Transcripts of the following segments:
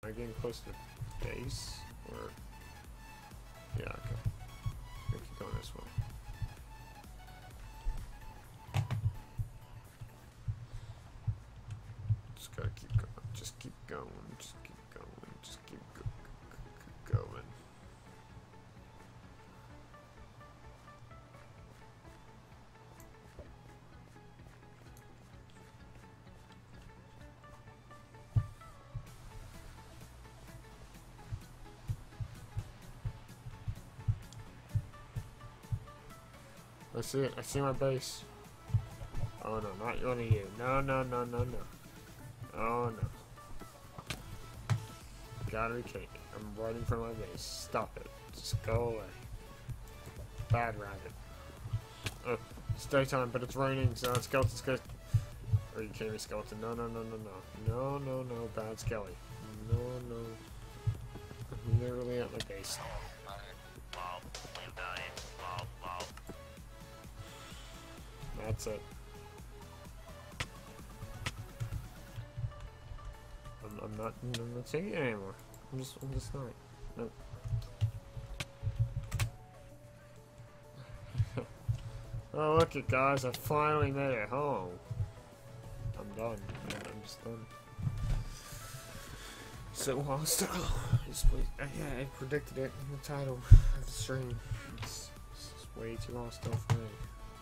Am I getting close to the base? Or... Yeah, okay. We keep going this way. Just gotta keep going. Just keep going. Just keep going. Just keep going. I see it. I see my base. Oh no, not one of you. No, no, no, no, no. Oh no. Gotta be kidding me. I'm running from my base. Stop it. Just go away. Bad rabbit. Oh, it's daytime, but it's raining, so skeleton's good. Are you kidding me, skeleton? No, no, no, no, no. No, no, no, bad skelly. No, no. I'm literally at my base. That's it. I'm not taking it anymore. I'm just not. Nope. Oh, look it, guys. I finally made it home. I'm done. I'm just done. So hostile. Yeah, I predicted it in the title of the stream. It's way too hostile for me.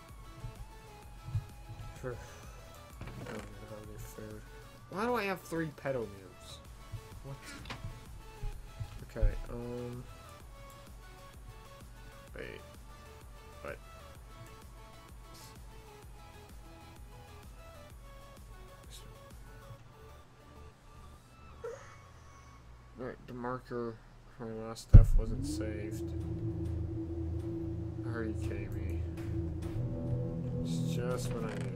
Why do I have 3 pedo meals? What? Okay, wait. What? Alright, the marker for my last stuff wasn't saved. Are you kidding me? It's just what I needed.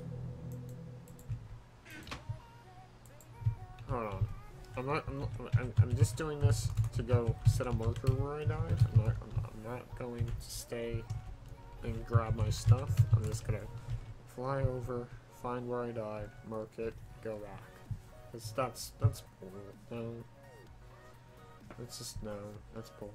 Hold on. I'm just doing this to go set a marker where I died. I'm not going to stay and grab my stuff. I'm just gonna fly over, find where I died, mark it, go back. Cause that's bull. No. That's just no. That's bull.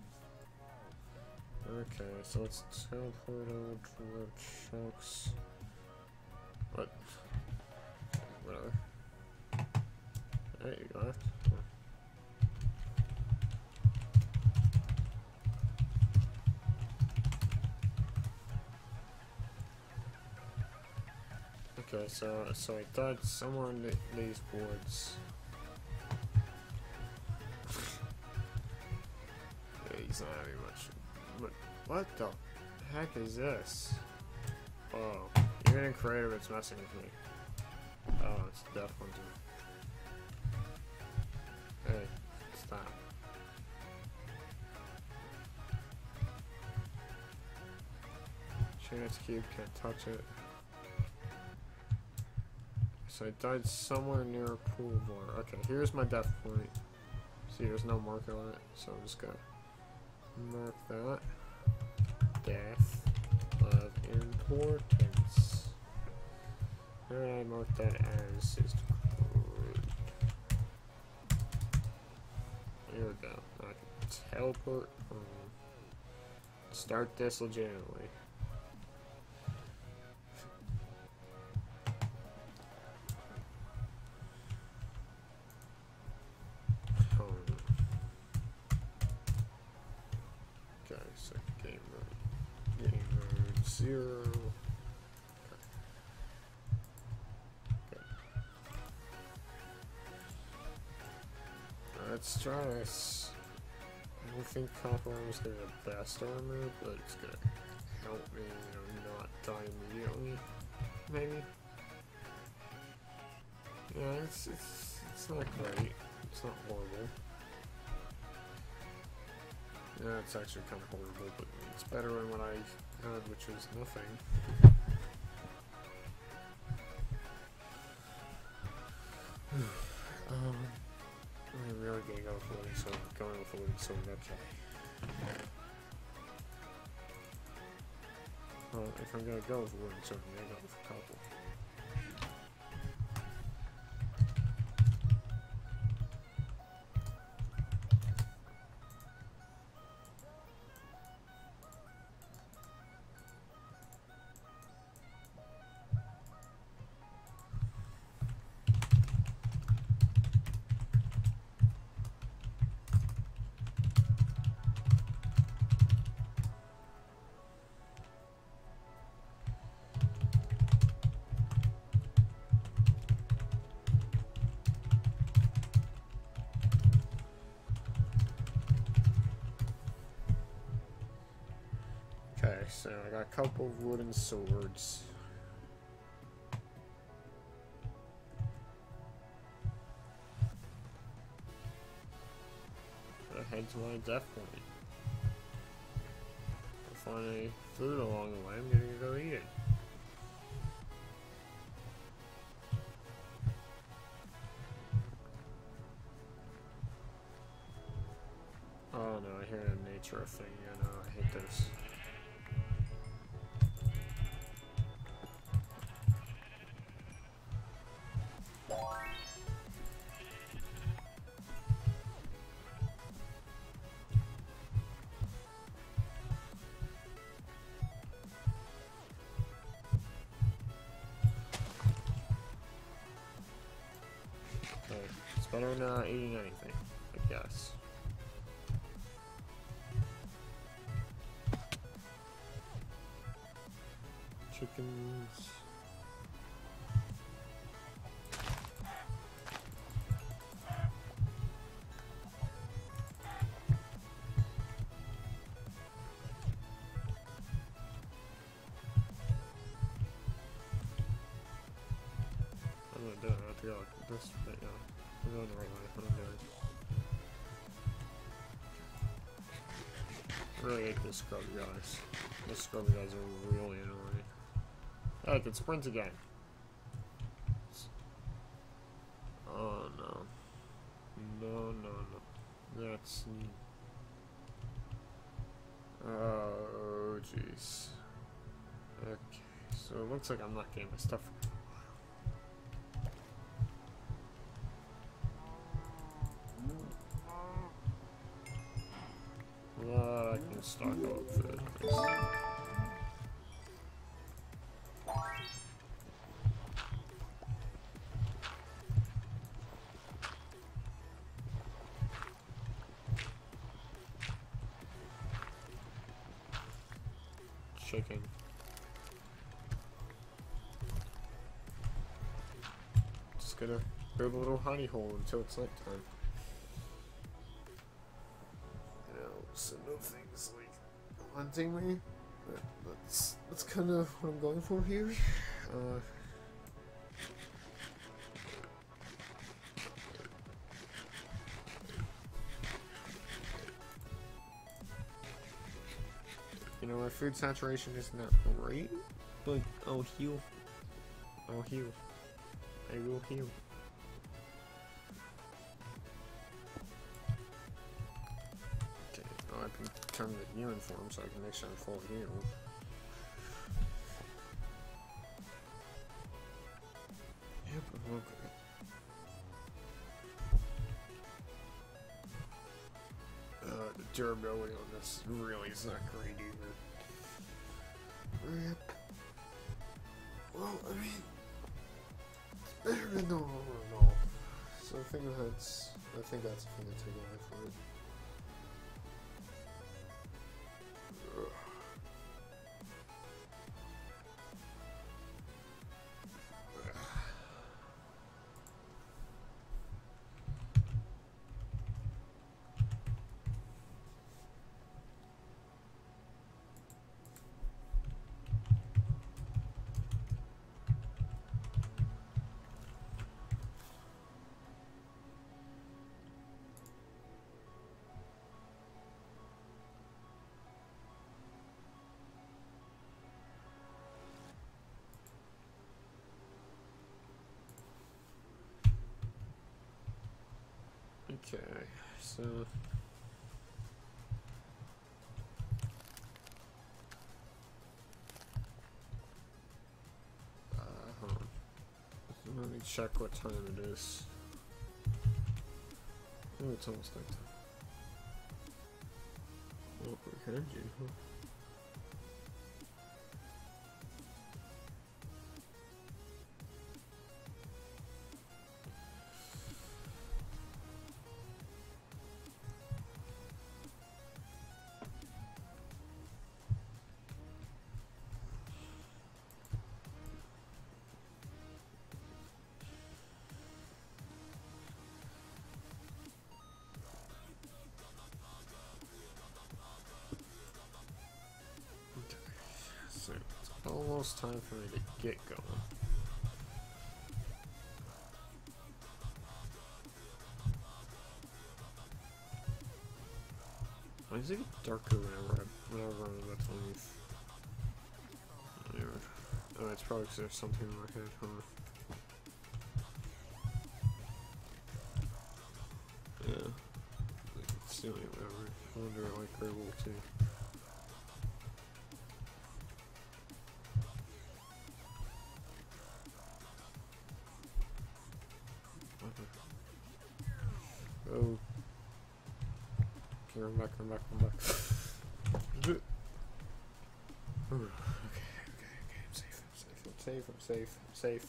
Okay, so let's teleport over to chunks. What? Whatever. There you go. Okay, so I died somewhere in these woods. Yeah, he's not having much. But what the heck is this? Oh, even in creative, it's messing with me. Oh, it's definitely. Hey, stop. Chance cube, can't touch it. So I died somewhere near a pool of water. Okay, here's my death point. See, there's no marker on it, so I'm just gonna mark that. Death of importance. And I mark that as is. Here we go. I can teleport. Start this legitimately. Okay, so game mode 0. Okay. Let's try this. I don't think copper armor is gonna be the best armor, but it's gonna help me, not die immediately. Maybe. Yeah, it's not great. It's not horrible. Yeah, it's actually kind of horrible, but it's better than what I had, which was nothing. I'm really gonna go with Wooden Sword. Going with Wooden Sword, okay. Well, if I'm gonna go with Wooden Sword, I'm gonna go with a couple. Okay, so I got a couple of wooden swords. I head to my death point. If I find any food along the way, I'm gonna go eat it. Oh no, I hear a nature thing. Yeah, no, I hate this. Okay, it's better than not eating anything, I guess. Chickens. I'm gonna do it. I have to go like this right now. I'm going the right way. What I'm doing. I really hate this scrubby guys. These scrubby guys are really annoying. Hey, I can sprint again. Oh no. No, no, no. That's... Oh, jeez. Okay, so it looks like I'm not getting my stuff. I can stock up food. Chicken. Just gonna build a little honey hole until it's nighttime. You know, so no things like hunting me. That's kind of what I'm going for here. You know, my food saturation is not great, but I'll heal. I'll heal. I will heal. Okay, oh, I can turn the healing form so I can make sure I'm fully healed. Yep, okay. The durability on this really is not great either. Rip. Well, I mean, it's better than no. So I think that's a thing to take away from it. Okay, so hold on. Let me check what time it is. Oh, it's almost nighttime. Oh, we heard you, huh? almost time for me to get going. Why does it get darker whenever I'm about to leave? Anyway. Oh, it's probably because there's something in my head, huh? Yeah. It's the only whatever. I wonder like Grey Wolf too. Oh. Okay, come back. Okay, I'm safe.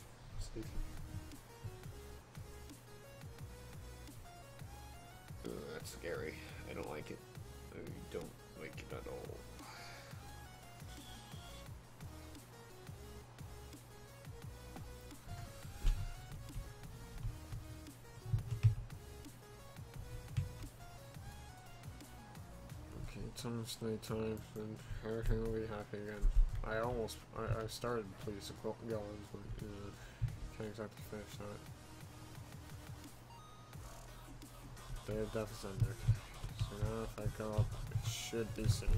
That's scary. I don't like it. I don't like it at all. Okay, it's almost nighttime and everything will be happy again. I started Police of Golems, but can't exactly finish that. Day of Death is under. So now if I go up, it should be safe.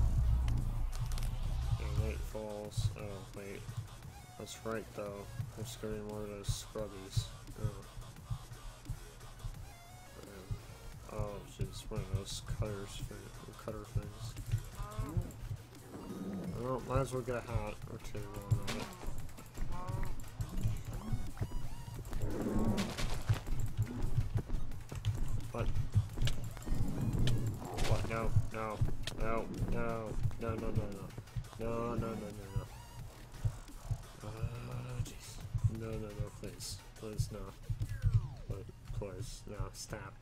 And night falls. Oh, wait. That's right, though. There's gonna be more of those scrubbies. Oh. Oh, jeez. One of those cutter things. Well, might as well get a hat or two on it. What? What? No. Jeez. No, please. Please, no. Please, no, stop.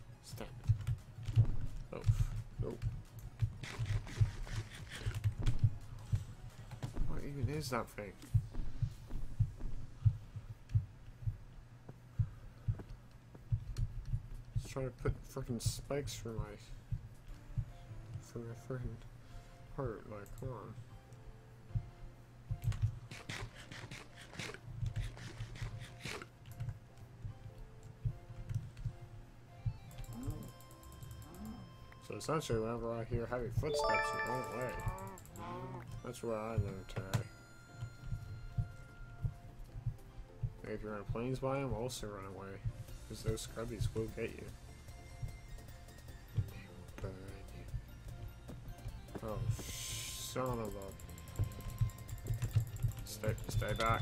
Oh, nope. What even is that thing? Just trying to put freaking spikes for my freaking heart, like, come on. So essentially, whenever I hear heavy footsteps, run away. That's what I learned today. If you're on a plains biome, also run away, because those scrubbies will get you. Oh, son of a... Stay back.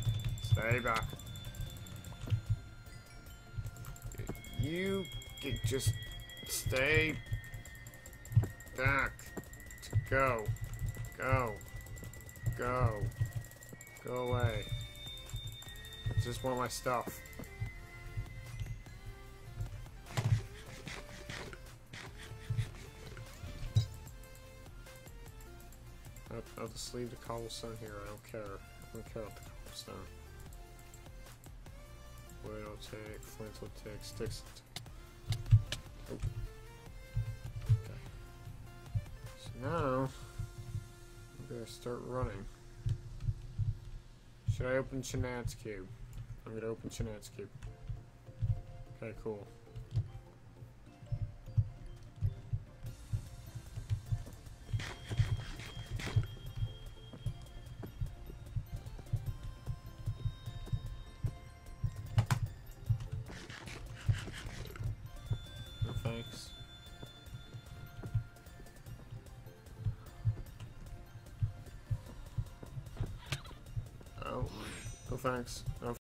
You can just stay back. Go away. I just want my stuff. I'll just leave the cobblestone here. I don't care. I don't care about the cobblestone. Wood will take, flint will take, sticks will take. Oh. Okay. So now, I'm gonna start running. Should I open Chenat's cube? I'm gonna open Chenat's cube. Okay, cool. No thanks. Oh, no thanks. No